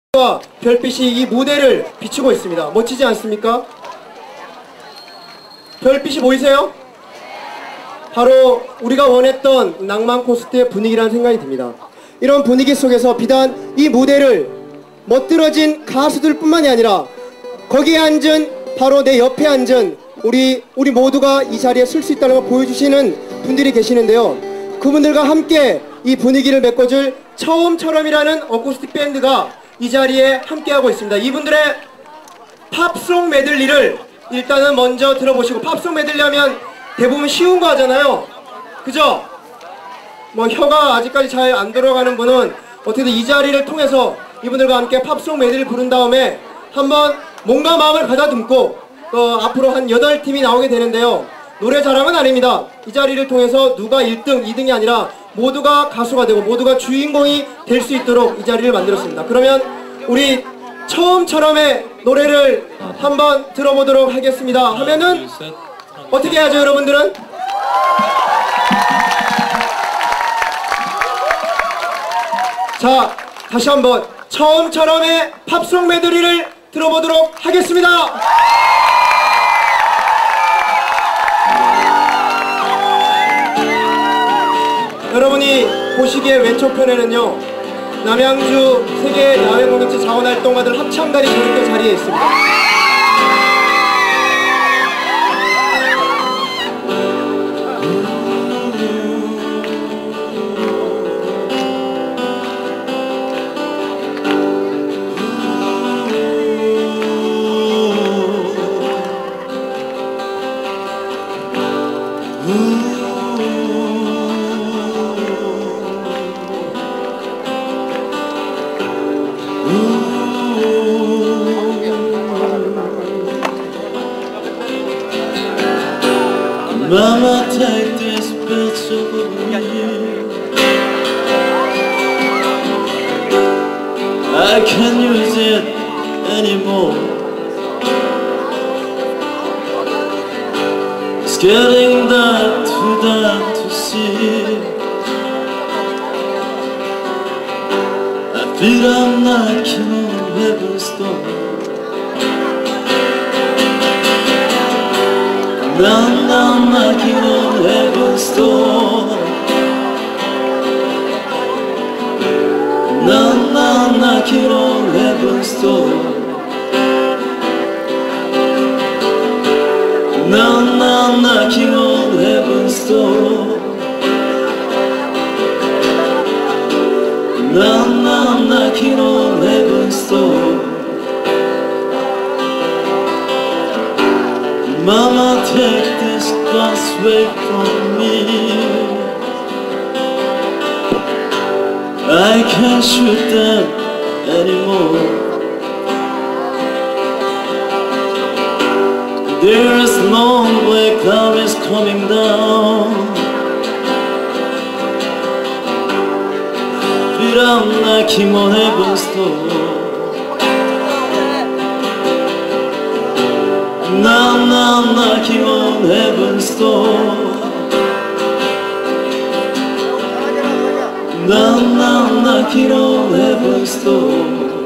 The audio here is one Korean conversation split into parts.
별빛이 이 무대를 비추고 있습니다. 멋지지 않습니까? 별빛이 보이세요? 바로 우리가 원했던 낭만 콘서트의 분위기라는 생각이 듭니다. 이런 분위기 속에서 비단 이 무대를 멋들어진 가수들 뿐만이 아니라 거기에 앉은 바로 내 옆에 앉은 우리 모두가 이 자리에 설 수 있다는 걸 보여주시는 분들이 계시는데요. 그분들과 함께 이 분위기를 메꿔줄 처음처럼이라는 어쿠스틱 밴드가 이 자리에 함께하고 있습니다. 이분들의 팝송 메들리를 일단은 먼저 들어보시고, 팝송 메들리 하면 대부분 쉬운 거 하잖아요. 그죠? 뭐 혀가 아직까지 잘 안 들어가는 분은 어떻게든 이 자리를 통해서 이분들과 함께 팝송 메들리를 부른 다음에 한번 몸과 마음을 가다듬고 앞으로 한 8팀이 나오게 되는데요. 노래 자랑은 아닙니다. 이 자리를 통해서 누가 1등, 2등이 아니라 모두가 가수가 되고 모두가 주인공이 될 수 있도록 이 자리를 만들었습니다. 그러면 우리 처음처럼의 노래를 한번 들어보도록 하겠습니다. 하면은 어떻게 하죠, 여러분들은? 자, 다시 한번 처음처럼의 팝송 메들리를 들어보도록 하겠습니다. 여러분이 보시기에 왼쪽편에는요, 남양주 세계 야외공연체 자원활동가들 합창단이 저렇게 자리에 있습니다. Mama, take this bitch over me. I can't use it anymore. It's getting dark to see. I feel I'm knocking on heaven's door. Now I'm knocking on heaven's door. Now I'm knocking on heaven's door. Now I'm knocking on heaven's door. Now I'm knocking on heaven's door. Mama, take this glass away from me. I can't shoot them anymore. There's no way cloud is coming down. But I'm knocking on heaven's door. Now I'm knocking on heaven's door. Now I'm knocking on heaven's door.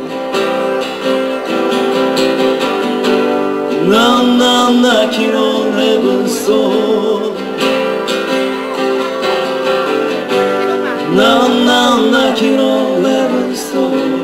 Now I'm knocking on heaven's door. Now I'm knocking on heaven's door.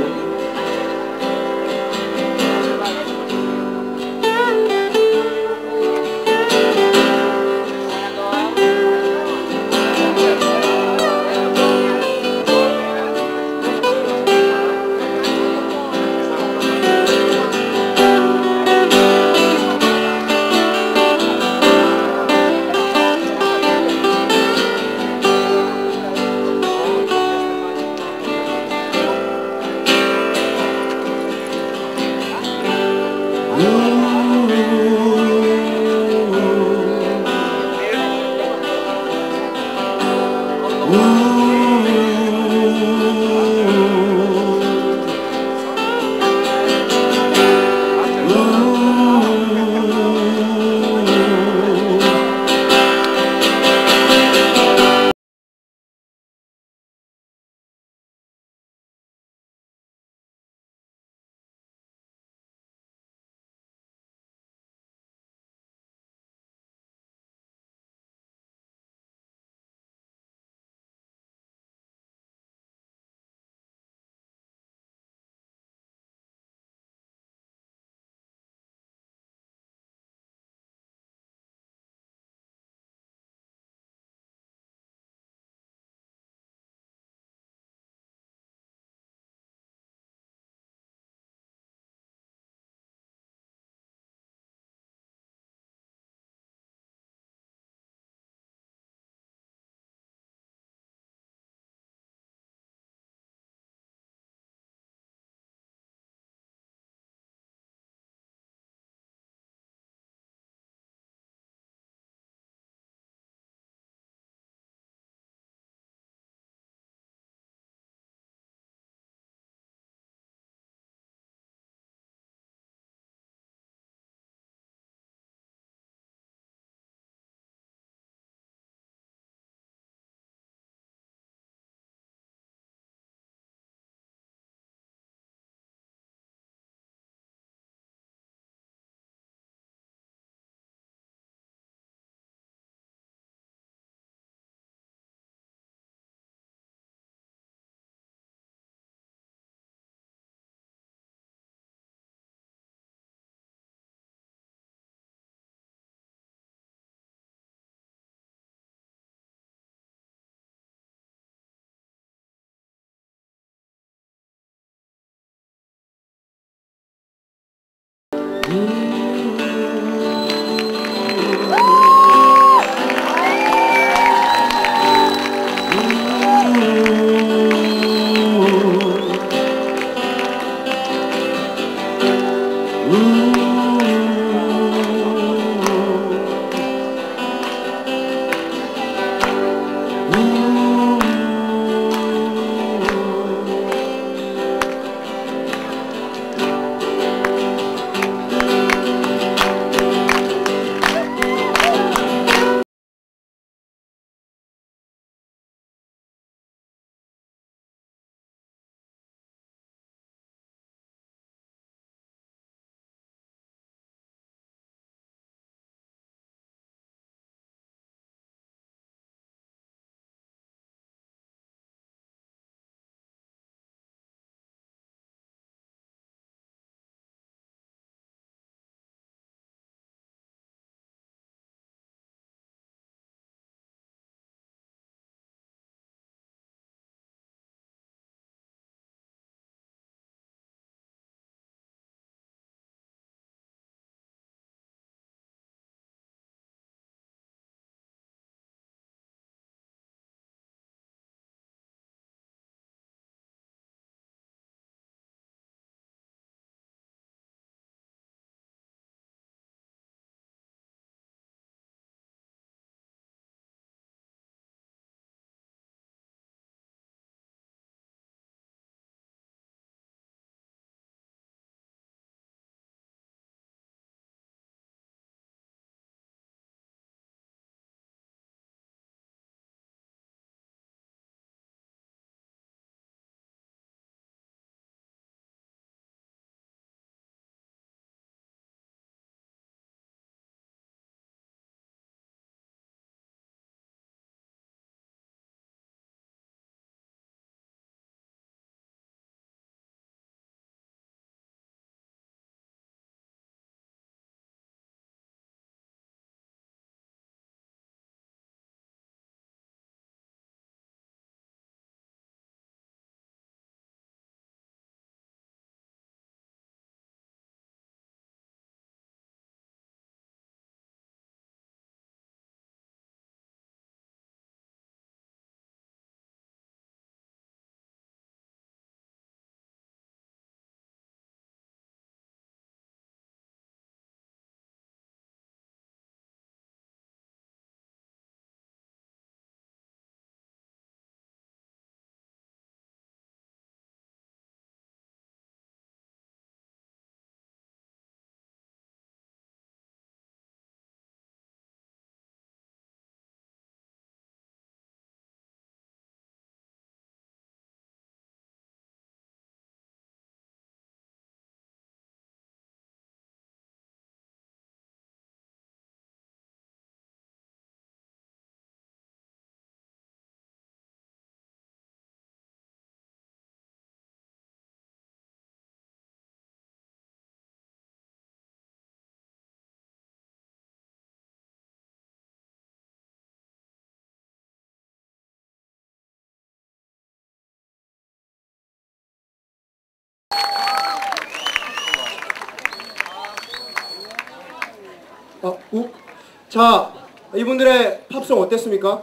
자, 이분들의 팝송 어땠습니까?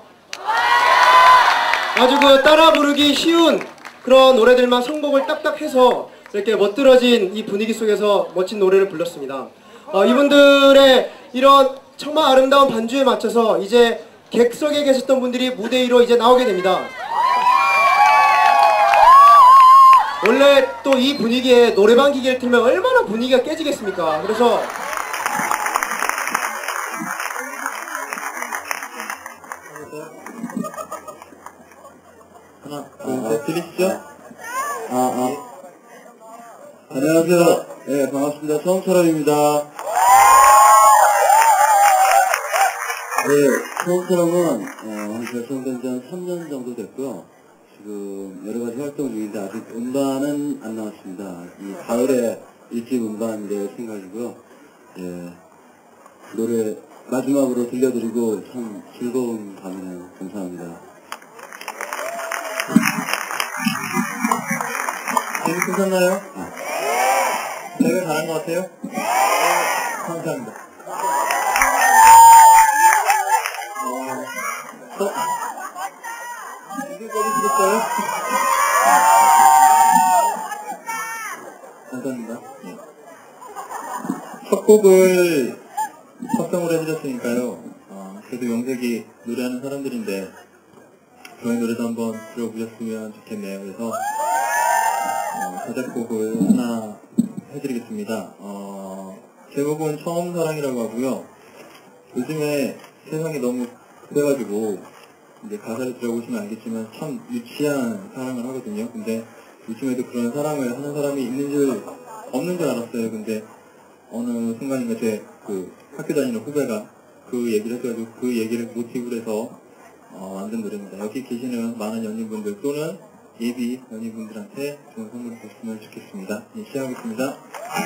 아주 그 따라 부르기 쉬운 그런 노래들만 선곡을 딱딱 해서 이렇게 멋들어진 이 분위기 속에서 멋진 노래를 불렀습니다. 이분들의 이런 정말 아름다운 반주에 맞춰서 이제 객석에 계셨던 분들이 무대 위로 이제 나오게 됩니다. 원래 또 이 분위기에 노래방 기계를 틀면 얼마나 분위기가 깨지겠습니까? 그래서 하나, 둘, 셋, 들리시죠? 안녕하세요. 네, 반갑습니다. 처음처럼입니다. 네, 처음처럼은 오늘 결성된 지 한 3년 정도 됐고요. 지금 여러 가지 활동 중인데 아직 음반은 안 나왔습니다. 이 가을에 일찍 음반 낼 생각이고요. 예, 노래 마지막으로 들려드리고 참 즐거운 밤이네요. 감사합니다. 재밌으셨나요? 제가 잘한 것 같아요? 감사합니다. 이게 꺼주시겠어요? 감사합니다. 예. 첫 곡을 합성을 해드렸으니까요. 그래도 영색이 노래하는 사람들인데 저희 노래도 한번 들어보셨으면 좋겠네요. 그래서 자작곡을 하나 해드리겠습니다. 제목은 처음 사랑이라고 하고요. 요즘에 세상이 너무 급해가지고 이제 가사를 들어보시면 알겠지만 참 유치한 사랑을 하거든요. 근데 요즘에도 그런 사랑을 하는 사람이 없는 줄 알았어요. 근데 어느 순간인가 제 그 학교 다니는 후배가 그 얘기를 해가지고 그 얘기를 모티브로 해서 만든 노래입니다. 여기 계시는 많은 연인분들 또는 예비 연인분들한테 좋은 선물을 줬으면 좋겠습니다. 네, 시작하겠습니다.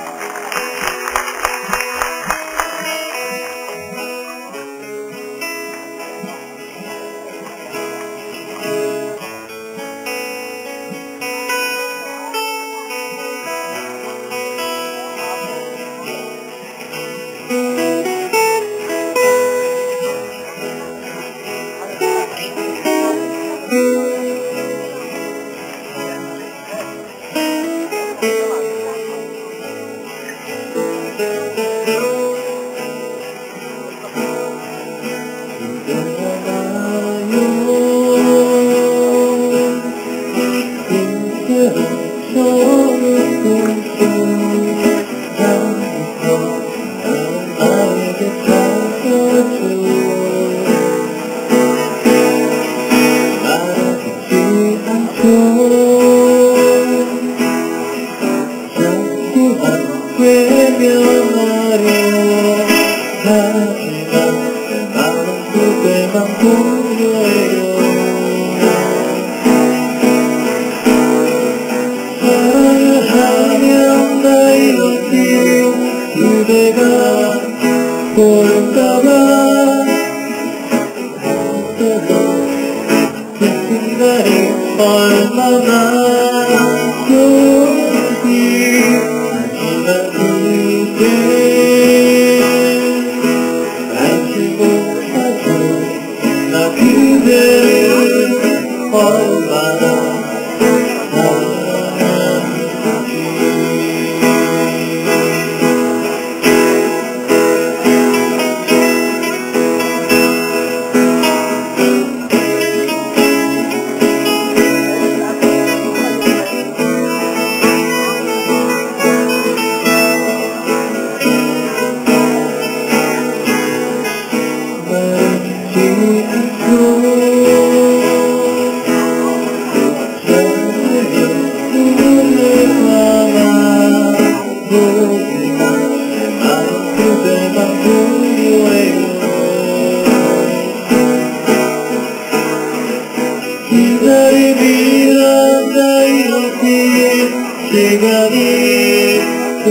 시간이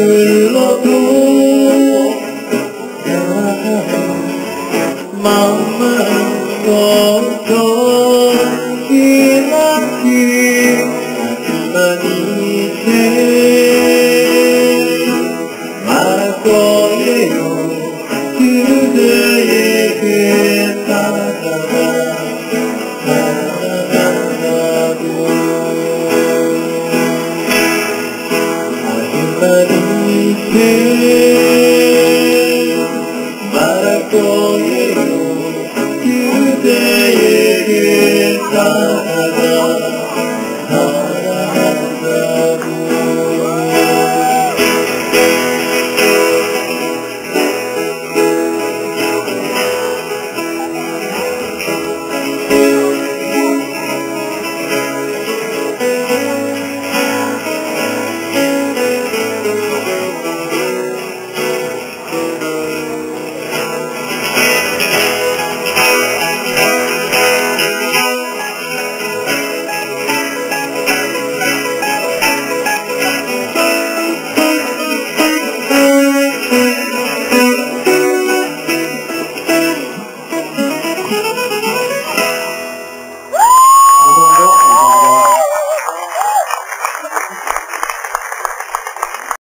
흘러도 마음은 걱정이 많지 하지만 이제 말할 거예요 그대에게 하지만 이제